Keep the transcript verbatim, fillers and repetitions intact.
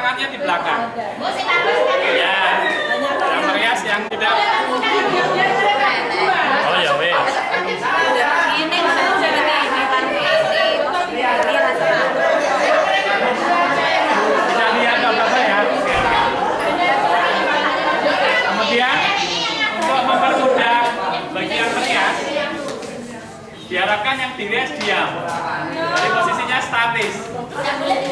tangannya di belakang. Ya, yang merias yang tidak. Oh ya wes. Ini Tidak lihat apa ya. Kemudian untuk mempermudah bagi yang merias, diharapkan yang dirias diam. Jadi posisinya statis.